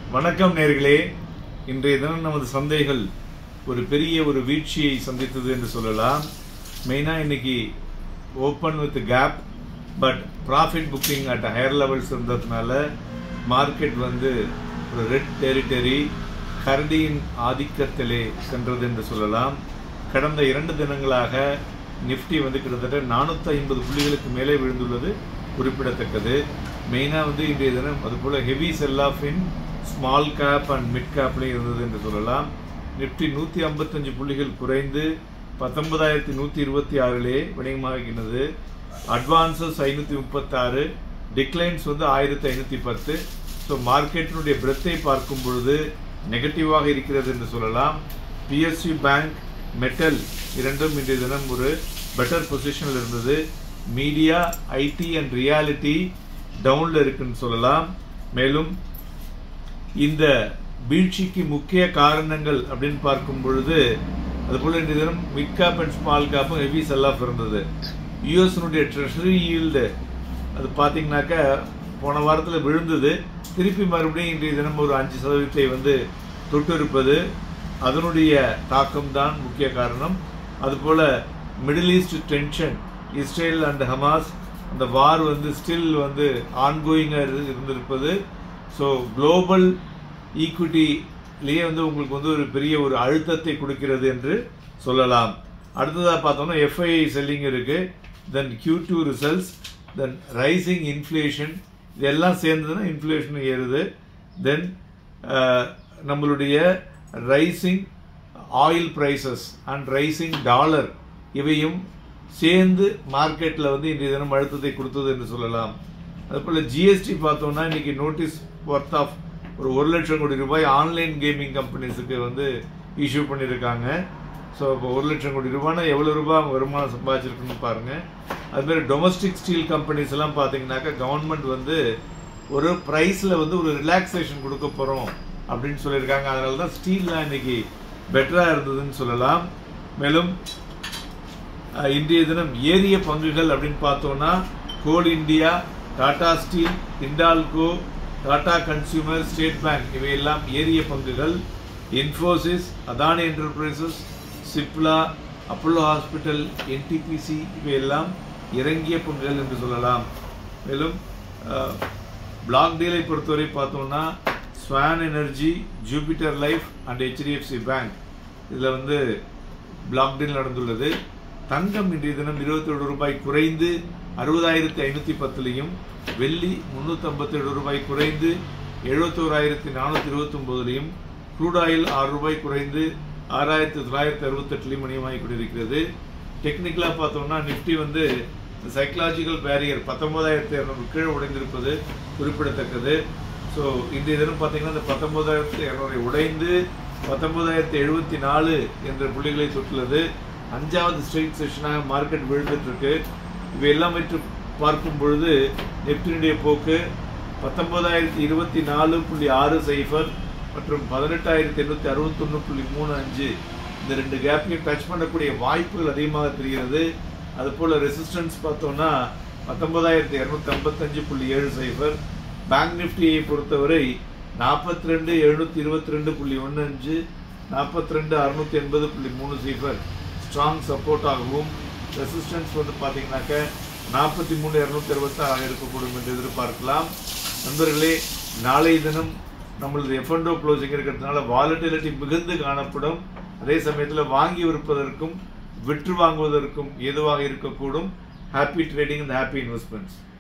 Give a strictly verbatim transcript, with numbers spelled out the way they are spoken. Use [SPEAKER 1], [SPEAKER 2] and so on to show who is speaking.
[SPEAKER 1] வணக்கம் நேர்களே. இன்றைய தினம் நமது சந்தைகள் ஒரு பெரிய ஒரு வீழ்ச்சியை சந்தித்தது என்று சொல்லலாம். மெயினாக இன்னைக்கு open with gap but profit booking at higher levels இருந்ததுனால மார்க்கெட் வந்து ஒரு ரெட் டெரிட்டரி கரடியின் ஆதிக்கத்திலே சென்றது என்று சொல்லலாம். கடந்த இரண்டு தினங்களாக நிஃப்டி வந்து கிட்டத்தட்ட நானூற்றி ஐம்பது புள்ளிகளுக்கு மேலே விழுந்துள்ளது குறிப்பிடத்தக்கது. மெயினாக வந்து இன்றைய தினம் அதுபோல் heavy sell off in small cap and mid கேப்லேயும் இருந்தது என்று சொல்லலாம். நிஃப்டி நூற்றி ஐம்பத்தஞ்சு புள்ளிகள் குறைந்து பத்தொன்பதாயிரத்தி நூற்றி இருபத்தி ஆறிலே வணிகமாகினது. அட்வான்சஸ் ஐநூற்றி முப்பத்தாறு, டிக்ளைன்ஸ் வந்து ஆயிரத்தி ஐநூற்றி பத்து. ஸோ மார்க்கெட்டினுடைய பிரெத்தை பார்க்கும் பொழுது நெகட்டிவாக இருக்கிறது என்று சொல்லலாம். பிஎஸ்சி பேங்க், மெட்டல் இரண்டும் இன்றைய தினம் ஒரு பெட்டர் பொசிஷனில் இருந்தது. மீடியா, ஐடி அண்ட் ரியாலிட்டி டவுனில் இருக்குன்னு சொல்லலாம். மேலும் இந்த வீழ்ச்சிக்கு முக்கிய காரணங்கள் அப்படின்னு பார்க்கும் பொழுது அதுபோல் இந்த தினம் மிட் கேப் அண்ட் ஸ்மால் கேப்பும் ஹெவி செல் ஆஃப் இருந்தது. யூஎஸ்னுடைய ட்ரெஷரி ஈல்டு அது பார்த்தீங்கன்னாக்கா போன வாரத்தில் விழுந்தது, திருப்பி மறுபடியும் இன்றைய தினம் ஒரு அஞ்சு சதவீதத்தை வந்து தொட்டு இருப்பது அதனுடைய தாக்கம் தான் முக்கிய காரணம். அதுபோல் middle east tension, Israel and Hamas அந்த வார் வந்து ஸ்டில் வந்து ஆன்கோயிங்காக இருந்திருப்பது. ஸோ குளோபல் ஈக்விட்டிலேயே வந்து உங்களுக்கு வந்து ஒரு பெரிய ஒரு அழுத்தத்தை கொடுக்கிறது என்று சொல்லலாம். அடுத்ததாக பார்த்தோம்னா எஃப்ஐஐ செல்லிங் இருக்கு, then Q two results, then rising inflation, இதெல்லாம் சேர்ந்ததுன்னா இன்ஃப்ளேஷன் ஏறுது. தென் நம்மளுடைய rising oil prices and rising dollar இவையும் சேர்ந்து மார்க்கெட்டில் வந்து இன்றைய தினம் அழுத்தத்தை கொடுத்தது என்று சொல்லலாம். அதுபோல் ஜிஎஸ்டி பார்த்தோம்னா இன்னைக்கு நோட்டீஸ் ஒர்த் ஆஃப் ஒரு ஒரு லட்சம் கோடி ரூபாய் ஆன்லைன் கேமிங் கம்பெனிஸுக்கு வந்து இஷ்யூ பண்ணியிருக்காங்க. ஸோ இப்போ ஒரு லட்சம் கோடி ரூபாய்னா எவ்வளோ ரூபாய் அவங்க வருமானம் சம்பாதிச்சிருக்குன்னு பாருங்கள். அதுமாதிரி டொமஸ்டிக் ஸ்டீல் கம்பெனிஸ் எல்லாம் பார்த்தீங்கன்னாக்கா கவர்மெண்ட் வந்து ஒரு ப்ரைஸில் வந்து ஒரு ரிலாக்ஸேஷன் கொடுக்க போகிறோம் அப்படின்னு சொல்லியிருக்காங்க. அதனால தான் ஸ்டீல்லாம் இன்னைக்கு பெட்டராக இருந்ததுன்னு சொல்லலாம். மேலும் இன்றைய தினம் ஏரிய பங்குகள் அப்படின்னு பார்த்தோம்னா Coal India, Tata steel, Hindalco, Tata consumer, state bank இவையெல்லாம் ஏரிய பங்குகள். Infosys, Adani enterprises, Cipla, Apollo hospital, NTPC இவையெல்லாம் இறங்கிய பங்குகள் என்று சொல்லலாம். மேலும் பிளாக் டீலை பொறுத்தவரை பார்த்தோம்னா Swan Energy, Jupiter life and HDFC bank இதில் வந்து பிளாக் டீல் நடந்துள்ளது. தங்கம் இன்றைய தினம் இருபத்தி ஏழு ரூபாய் குறைந்து அறுபதாயிரத்தி ஐநூற்றி பத்துலையும், வெள்ளி முன்னூற்றி ஐம்பத்தி ஏழு ரூபாய் குறைந்து எழுபத்தோராயிரத்தி நானூற்றி இருபத்தி ஒன்பதுலையும், க்ரூட் ஆயில் ஆறு ரூபாய் குறைந்து ஆறாயிரத்தி தொள்ளாயிரத்தி அறுபத்தெட்டுலையும் மணியமாகி கொண்டிருக்கிறது. டெக்னிக்கலாக பார்த்தோம்னா நிஃப்டி வந்து சைக்கலாஜிக்கல் பேரியர் பத்தொன்பதாயிரத்தி இரநூறு கீழே உடைந்திருப்பது குறிப்பிடத்தக்கது. ஸோ இன்றைய தினம் பார்த்தீங்கன்னா இந்த பத்தொன்பதாயிரத்தி இரநூறை உடைந்து பத்தொன்பதாயிரத்தி எழுபத்தி நாலு என்ற புள்ளிகளை தொட்டுள்ளது. அஞ்சாவது ஸ்ட்ரெயிட் செஷனாக மார்க்கெட் விழுந்துட்டு இருக்கு. இவையெல்லாம் வச்சு பார்க்கும் பொழுது நிஃப்டியினுடைய போக்கு பத்தொன்பதாயிரத்தி இருபத்தி நாலு புள்ளி ஆறு சைஃபர் மற்றும் பதினெட்டாயிரத்தி எண்ணூற்றி அறுபத்தொன்று புள்ளி மூணு அஞ்சு இந்த ரெண்டு கேப்பையும் டச் பண்ணக்கூடிய வாய்ப்புகள் அதிகமாக தெரிகிறது. அதுபோல் ரெசிஸ்டன்ஸ் பார்த்தோம்னா பத்தொன்பதாயிரத்தி இரநூத்தி ஐம்பத்தஞ்சு புள்ளி ஏழு சைஃபர். பேங்க் நிஃப்டியை பொறுத்தவரை நாற்பத்தி ரெண்டு எழுநூற்றி இருபத்தி ரெண்டு புள்ளி ஒன்று அஞ்சு, நாற்பத்தி ரெண்டு அறுநூற்றி எண்பது புள்ளி மூணு சைஃபர் ஸ்ட்ராங் சப்போர்ட்டாகவும், ரெசிஸ்டன்ஸ் வந்து பார்த்தீங்கன்னாக்க நாற்பத்தி மூணு இரநூத்தி அறுபத்தாறு இருக்கக்கூடும் என்று எதிர்பார்க்கலாம். நண்பர்களே, நாளைய தினம் நம்மளது எஃப் அண்ட் ஓ க்ளோசிங் இருக்கிறதுனால வாலட்டிலிட்டி மிகுந்து காணப்படும். அதே சமயத்தில் வாங்கி விற்பதற்கும் விற்று வாங்குவதற்கும் ஏதுவாக இருக்கக்கூடும். Happy trading and happy investments.